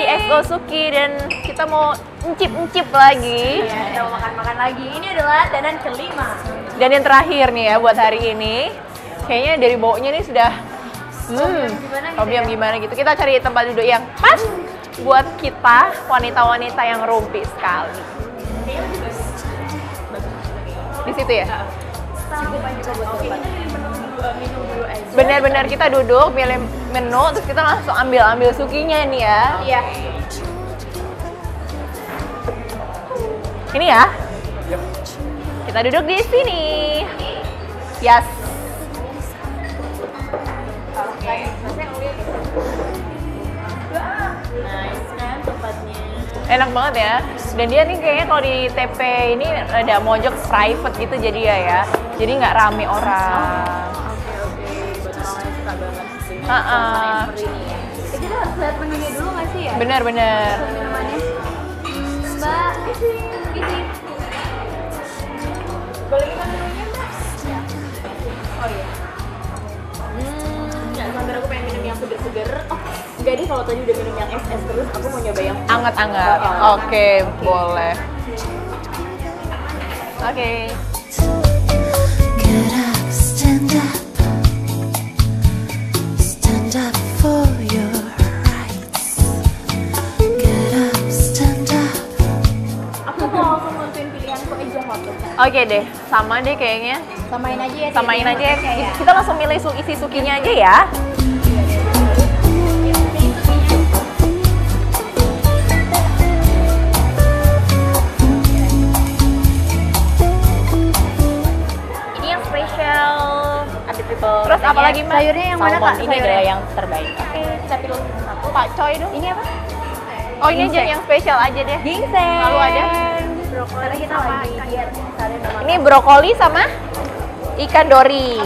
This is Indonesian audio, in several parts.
XO Suki dan kita mau encip-encip lagi. Iya, kita mau makan-makan lagi. Ini adalah danan kelima. Dan yang terakhir nih ya buat hari ini. Kayaknya dari baunya nih sudah gimana gitu. Kita cari tempat duduk yang pas buat kita wanita-wanita yang rumpi sekali. Di situ ya? Benar-benar kita duduk, milih menu, terus kita langsung ambil sukinya nih ya. Iya. Ini ya? Kita duduk di sini. Yes. Nice kan tempatnya. Enak banget ya. Dan dia nih kayaknya kalau di TP ini ada mojok private gitu jadi ya. Jadi nggak rame orang. Oke. Buat orang yang suka banget sih. Heeh. Kita harus lihat menunya dulu nggak sih ya? Bener-bener. Minumannya. Mbak, isi. Boleh kita menunya, Mbak? Ya. Oh iya. Ya, sambil aku pengen minum yang seger-seger. Oh, enggak deh, kalau tadi udah minum yang es terus, aku mau nyoba yang Anget-anget. Oke, boleh. Oke. Get up, stand up. Stand up for your rights. Get up, stand up. Aku mau langsung nentuin pilihanku aja hotel. Oke deh, sama deh kayaknya. Samain aja ya. Samain aja ya. Kita langsung milih isi sukinya aja ya. Ini yang spesial. Ada triple. Terus apa lagi, Mbak? Sayurnya yang mana, Salmon. Kak? Ini Sayurnya adalah yang terbaik. Oke, kita pilih satu. Pak Coy dong. Ini apa? Oh, ini aja yang spesial aja deh. Ginseng. Lalu ada? Karena kita lagi diet. Ini brokoli sama ikan dori.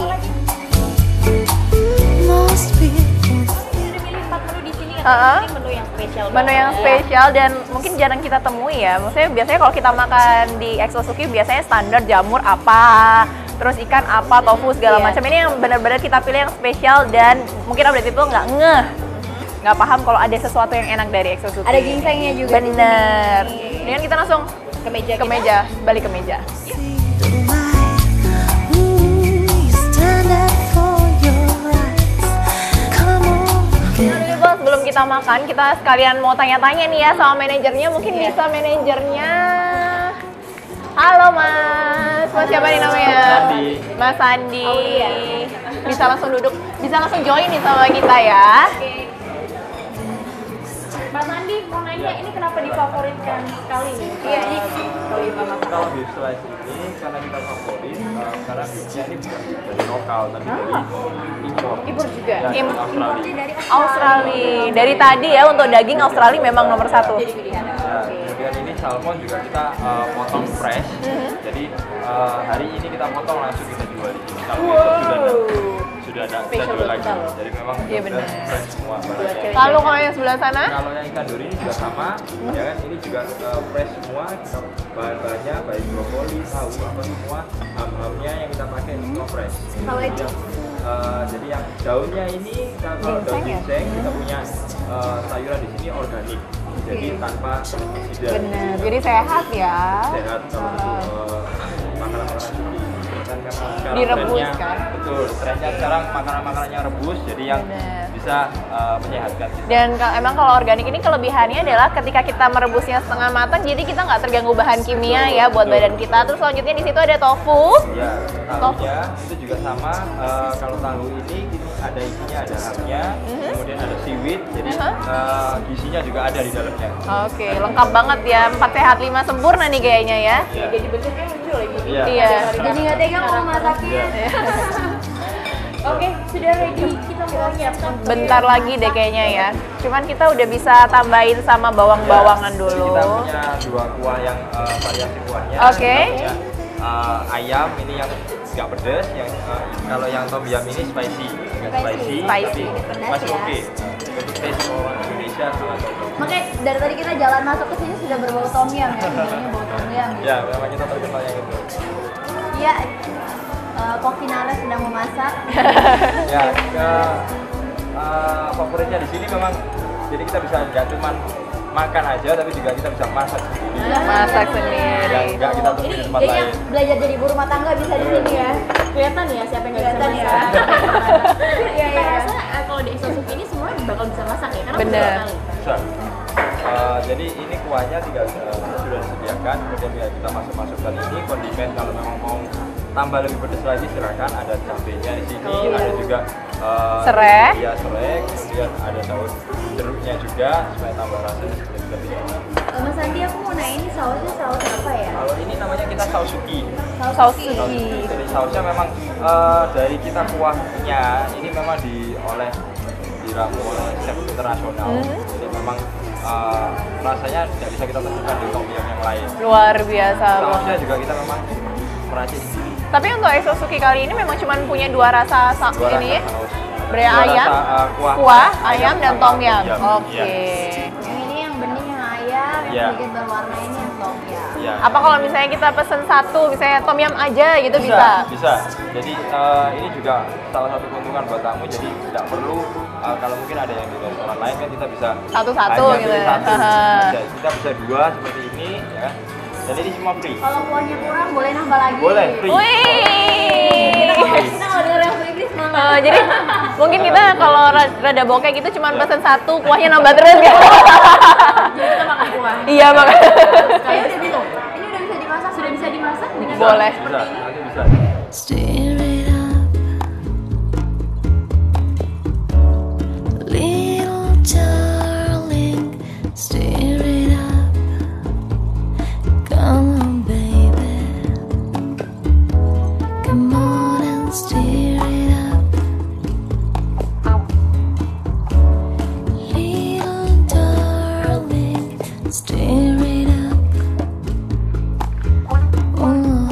Most people. Udah milih 4 menu di sini kan. Heeh. Ini menu yang spesial. Menu yang banget. spesial dan mungkin jarang kita temui ya. Maksudnya biasanya kalau kita makan di XO Suki biasanya standar jamur apa, terus ikan apa, tofu segala Iya. macam. Ini yang benar-benar kita pilih yang spesial dan mungkin update itu nggak paham kalau ada sesuatu yang enak dari XO Suki. Ada ginsengnya juga di Bener. sini. Dengan kita langsung Ke meja ke kita. meja, balik ke meja. Stand up for your rights. Come on, get Jadi bos, sebelum kita makan, kita sekalian mau tanya-tanya nih ya sama manajernya. Mungkin bisa manajernya. Halo Mas, Mas siapa nih namanya? Sandi. Mas Sandi. Oh, iya. Bisa langsung duduk, bisa langsung join nih sama kita ya. Oke. Mas Andi mau nanya ini kenapa difavoritkan sekali nih? Iya, ini Kalau beef slice ini karena kita favorit karena beefnya ini bukan dari lokal tapi dari impor. Impor juga. Ya, Im- Australia. Dari Australia. Dari tadi ya untuk daging Australia memang nomor satu. jadi pilihan. Ya, kemudian ini salmon juga kita potong fresh. Jadi hari ini kita potong langsung kita jual di sini. Kalau besok sudah ada kita jual lagi. Jadi memang Iya, benar benar. fresh semua barangnya. Lalu kalau yang sebelah sana? Kalau yang ikan dori ini juga sama, ya kan? Ini juga fresh semua. Kita bahan-bahannya baik brokoli, tahu apa semua ham-hamnya yang kita pakai semua fresh. Kalau itu? Jadi yang daunnya ini kalau daun ginseng kita punya sayuran di sini organik. Jadi tanpa pestisida. Bener. Jadi sehat ya. Sehat kalau untuk makanan-makanan seperti ini. Dan memang sekarang Direbus, trennya- kan? Betul. Trennya sekarang makanan-makanannya rebus. Jadi yang Bener. bisa menyehatkan kita. Dan emang kalau organik ini kelebihannya adalah ketika kita merebusnya setengah matang, jadi kita nggak terganggu bahan kimia ya buat badan kita. Terus selanjutnya di situ ada tofu. Ya, tahunya itu juga sama. Kalau tahu ini ada isinya, ada hamnya, kemudian ada seaweed, jadi gizinya juga ada di dalamnya. Oke, lengkap banget ya. 4 sehat 5 sempurna nih kayaknya ya. Ya. Jadi bentuknya lucu lagi. Iya. Iya. Jadi nggak tega mau masakin. Iya. Oke, sudah ready. Kita mau nyiapkan. Bentar lagi deh kayaknya ya. Cuman kita udah bisa tambahin sama bawang-bawangan Jadi dulu. kita punya 2 kuah yang variasi kuahnya. Oke. Kita punya, ayam ini yang nggak pedas, yang kalau yang tom yum ini spicy, agak spicy, Spicy. tapi masih ya. oke. Untuk taste orang Indonesia sama tom yum. Makanya dari tadi kita jalan masuk ke sini sudah berbau tom yum ya. Sebenarnya bau tom yum. Ya, memang kita terkenal yang itu. Iya. Koki Nara sedang memasak. Ya, favoritnya di sini memang Jadi kita bisa nggak cuma makan aja, tapi juga kita bisa masak sendiri. Masak sendiri. Nggak kita tunggu di tempat lain. Belajar jadi ibu rumah tangga bisa di sini ya. Kelihatan ya siapa yang nggak bisa Kelihatan ya. masak. Iya, Kita rasa kalau di Exosuki ini semua bakal bisa masak ya, karena Bener. beberapa kali. Bisa. Jadi ini kuahnya tinggal sudah disediakan, kemudian ya kita masukkan ini kondimen. Kalau memang mau tambah lebih pedas lagi silakan, ada cabenya di sini, ada juga Serai. ya serai, kemudian ada daun jeruknya juga supaya tambah rasanya lebih enak. Mas Andi, aku mau nanya ini sausnya saus apa ya? Kalau ini namanya kita sausuki. Saus Saus- suki. Jadi sausnya memang dari kita kuahnya ini memang diramu oleh chef internasional. Jadi memang rasanya tidak bisa kita temukan di tom yum yang lain. Luar biasa Sausnya banget. juga kita memang meracik sendiri. Tapi untuk Exosuki kali ini memang cuma punya dua rasa Dua ini. rasa saus. Beri Dua ayam, rasa, kuah, ayam dan tom yum. Iya. Oke. Yang ini yang bening yang ayam, Iya. yang sedikit berwarna ini yang tom ya. Iya. Apa kalau misalnya kita pesen satu, misalnya tom yum aja gitu bisa? Bisa. Jadi ini juga salah satu keuntungan buat tamu. Jadi tidak perlu kalau mungkin ada yang di restoran lain kan kita bisa Satu-satu hanya gitu pilih ya. satu. Haha. Kita bisa dua seperti ini ya. Dan ini semua free. Kalau kuahnya kurang boleh nambah lagi. Boleh free. Wih. Kita kalau dengar yang free semangat. Jadi mungkin kita kalau rada bokeh gitu cuma pesen satu, kuahnya nambah terus ya. Jadi kita makan kuah. Iya banget. Kayak udah belum? Ini udah bisa dimasak, sudah bisa dimasak? Bisa. Boleh. Bisa. Nanti bisa. Stir it up, little darling. Stir it up, come on, baby. Come on and stir it up, little darling. Stir it up. Oh.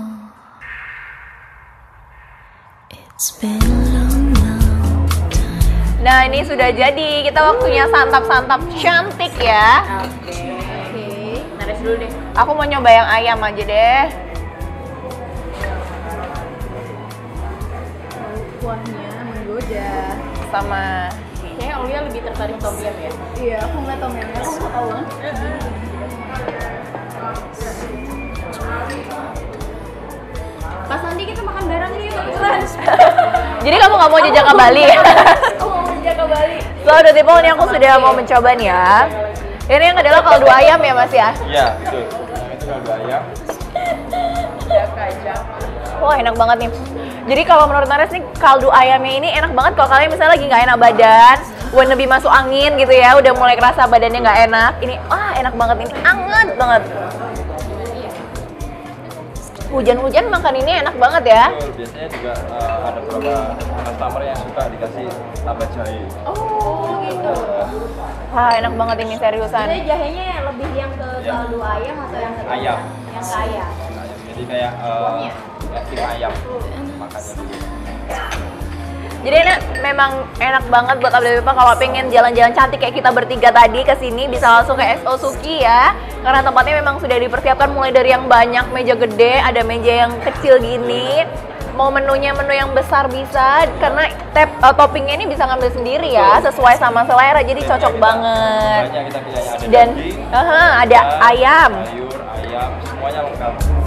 It's been a long, long time. Nah ini sudah jadi, kita waktunya santap-santap cantik ya. Oke. Naris dulu deh. Aku mau nyoba yang ayam aja deh. Kuahnya menggoda. Sama Kayaknya Aulia lebih tertarik tom yum ya. Iya, aku ngeliat tom yumnya, aku mau tahu kan? Pas Andi kita makan bareng nih kebetulan. jadi kamu nggak mau jajak ke Bali? Aku mau jajak ke Bali. So, the people ini aku sudah mau mencoba nih ya. Ini yang adalah kaldu ayam ya mas ya? Iya, betul. Yang itu kaldu ayam. Wah enak banget nih. Jadi kalau menurut Nares nih kaldu ayamnya ini enak banget kalau kalian misalnya lagi nggak enak badan, wannabe masuk angin gitu ya, udah mulai kerasa badannya nggak enak. Ini enak banget ini, anget banget. Hujan-hujan makan ini enak banget ya. Betul. Biasanya juga ada beberapa customer yang suka dikasih tambah jahe. Oh gitu. Wah enak banget ini seriusan. Jadi jahenya lebih yang ke Iya. kaldu ayam atau yang ke Ayam. Yang ke ayam. Ayam. Jadi kayak tim ayam makannya dulu. Jadi memang enak banget buat abdi kalau pengen jalan-jalan cantik kayak kita bertiga tadi ke sini bisa langsung ke Exosuki ya. Karena tempatnya memang sudah dipersiapkan mulai dari yang banyak meja gede, ada meja yang kecil gini. Mau menunya menu yang besar bisa karena toppingnya ini bisa ngambil sendiri ya, sesuai sama selera. Jadi cocok banget. Banyak kita pilihannya ada Dan daging, ada ayam. sayur, ayam, semuanya lengkap.